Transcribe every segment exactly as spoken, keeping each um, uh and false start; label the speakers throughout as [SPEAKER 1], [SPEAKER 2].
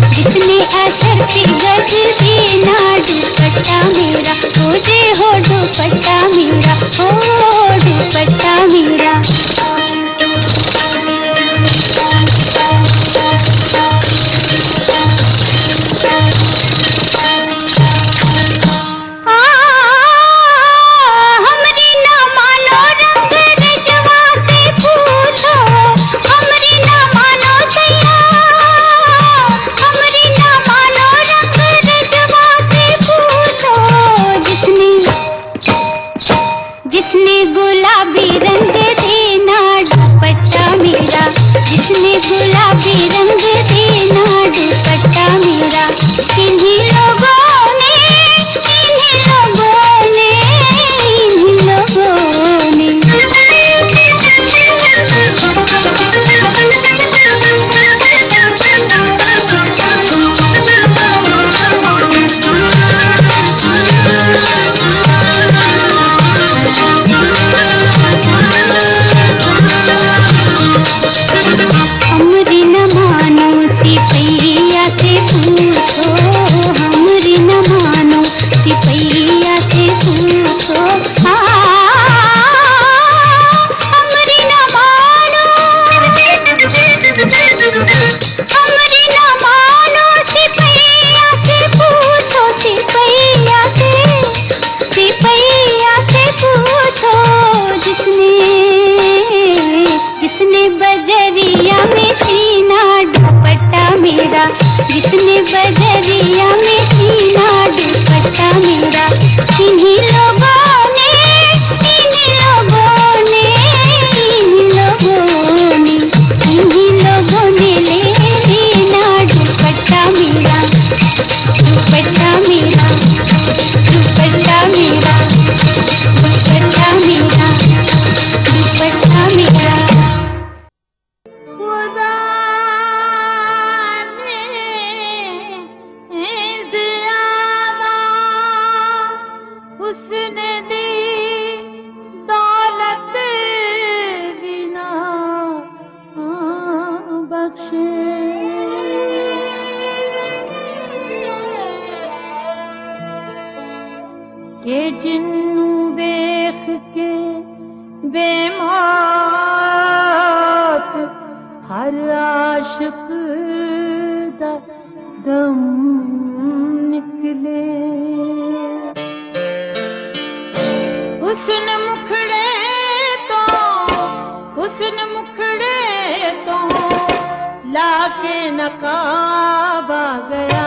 [SPEAKER 1] जिसने असर पे गज देना दुपट्टा मेरा, हो जे हो दुपट्टा मेरा, हो दुपट्टा मेरा। जिसने गुलाबी रंग देना दुपट्टा मेरा, इन्हीं लोगों ने, इन्हीं लोगों ने, इन्हीं लोगों ने। हमरी न मानो सिपैया से पूछो, हमरी न मानो सिपैया से पूछो, हमरी न मानो, हमरी न मानो सिपैया से पूछो, सिपैया से, सिपैया से पूछो। जिसने, जिसने बजरिया में सीना दुपट्टा मेरा, जिसने बजरिया में सीना दुपट्टा मेरा, इन्हीं लोगों ने, इन्हीं लोगों ने, इन्हीं लोगों ने, इन्हीं लोगों ने ले लेना दुपट्टा मेरा, दुपट्टा मेरा, दुपट्टा मेरा, दुपट्टा मेरा, दुपट्टा मेरा।
[SPEAKER 2] के जिन्नू वेख के बेमौत हर आशिक दा दम निकले। हुस्न मुखड़े तो, हुस्न मुखड़े तो लाके नकाब आ गया।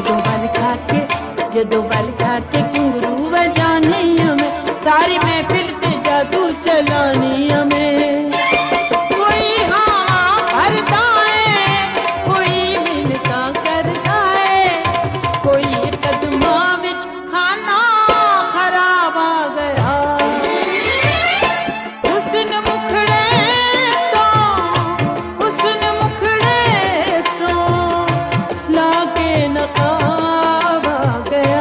[SPEAKER 2] जदों बल खा के जदों बल खा के घुंघरू बजाने हमें सारी महफिल ते जादू चलानी हमें कोई हाँ भरता है कोई मिलता करता है कोई कदमा विच खाना खराब आ गया हुस्न मुखड़े तो हुस्न मुखड़े तो लाके नकाब आ गया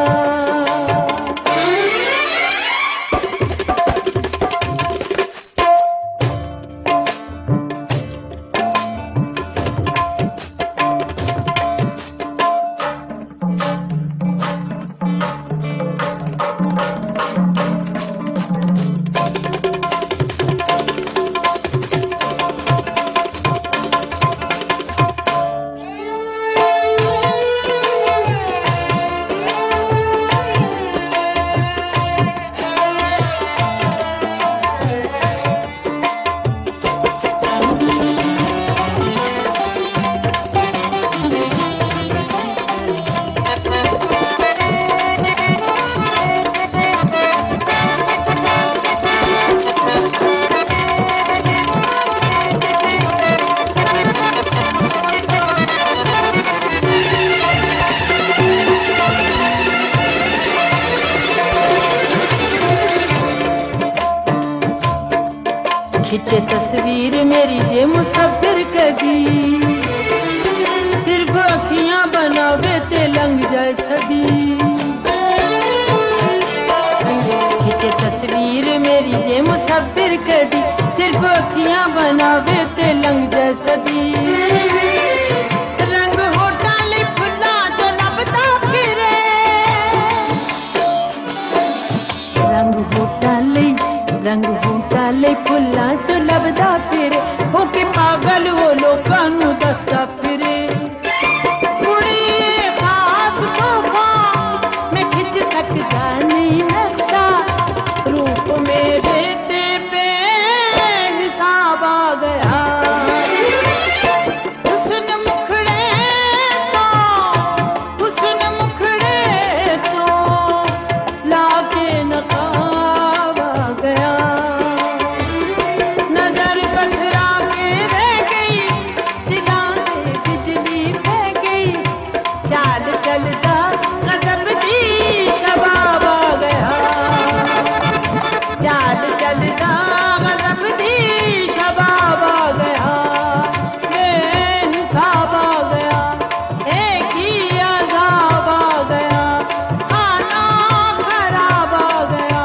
[SPEAKER 2] खिंचे तस्वीर मेरी जे मुसफिर कदी सिर्फ अखियां बनावे ते लंघ जाए सदी खिंचे तस्वीर मेरी जे मुसफिर कदी सिर्फ अखियां बनावे ते लंघ जाए सदी रंग होठा ले फुल्ला जो लभदा फिरे रंग होठा ले रंग होठा ले फुल्ला जो लभदा फिरे हो के पागल वो लोकां नू दसदा फिरे कुड़ी खास तोहफा मैं खिंच सकदा नहीं लगदा रूप मेरे ते पे हिसाब आ गया हुस्न मुखड़े तो हुस्न मुखड़े तो लाके नकाब आ गया नजर पथरा के रह गई दिलां से बिजली बह गई चाल चलदा गजब दी शबाब आ गया चाल चलदा गजब दी शबाब आ गया बेहिसाब आ गया एक ही अज़ाब आ गया खाना खराब आ गया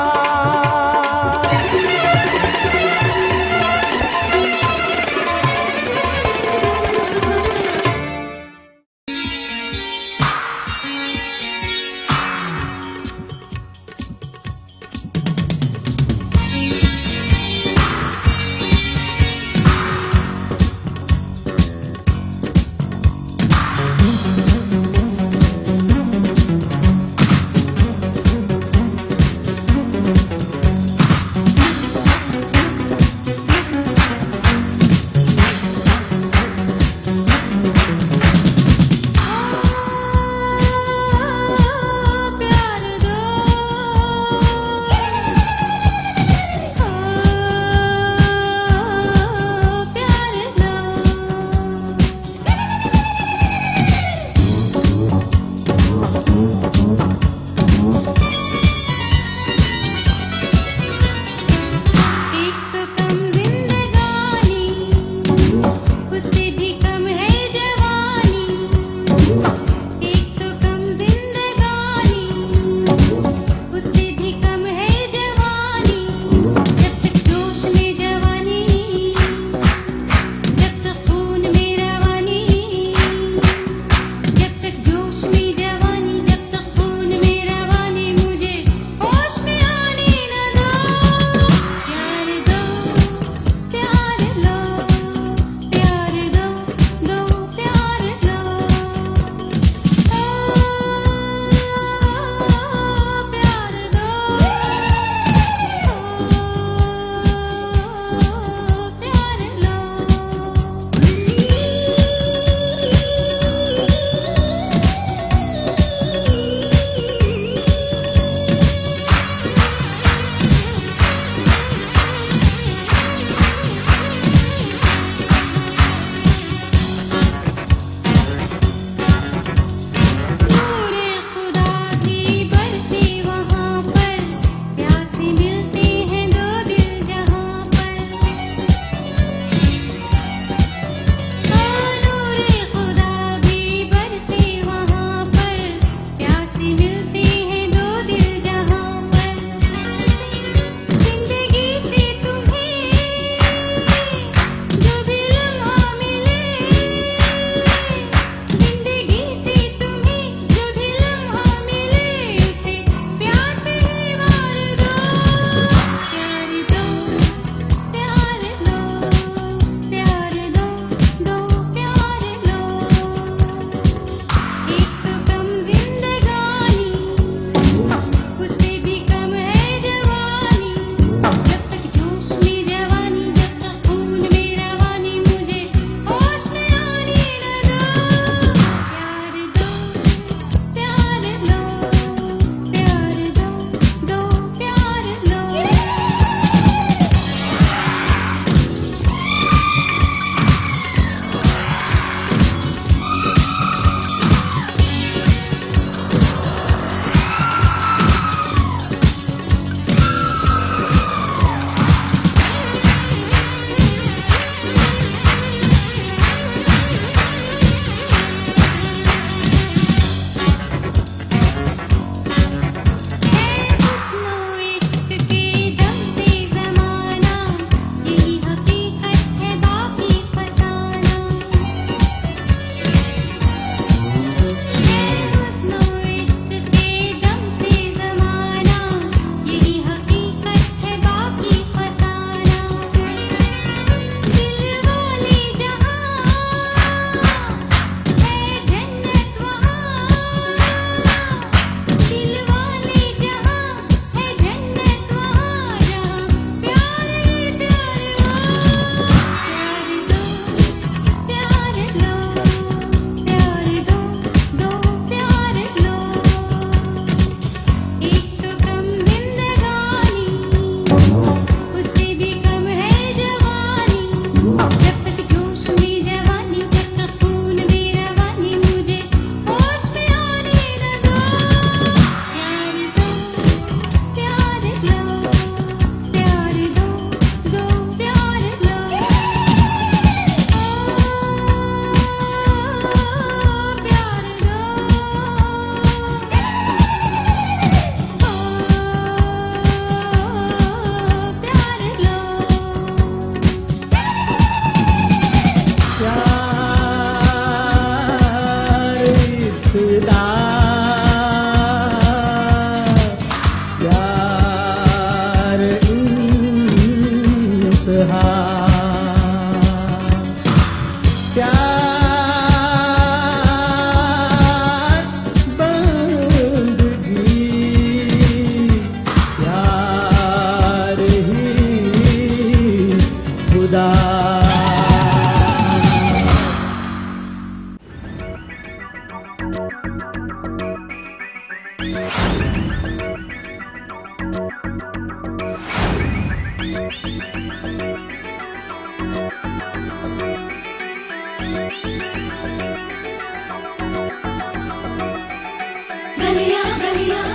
[SPEAKER 1] गलियां गलियां